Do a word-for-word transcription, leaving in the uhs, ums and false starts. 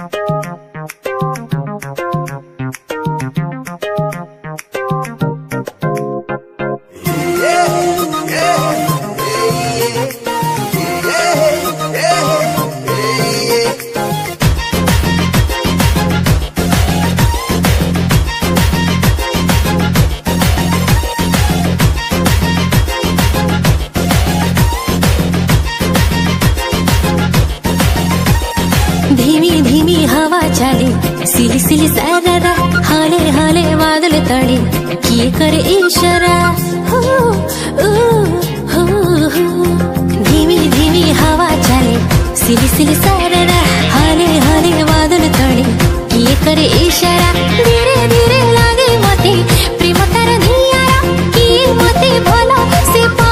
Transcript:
धीमी धीमी हवा चले सिली सिली सारा हाले हाले बादल तड़े किए करे इशारा हो ओ हो हो। धीमी धीमी हवा चले सिली सिली सारा हाले हाले बादल तड़े किए करे इशारा धीरे धीरे लागे मते प्रेम तार नियारा किए मते भलो से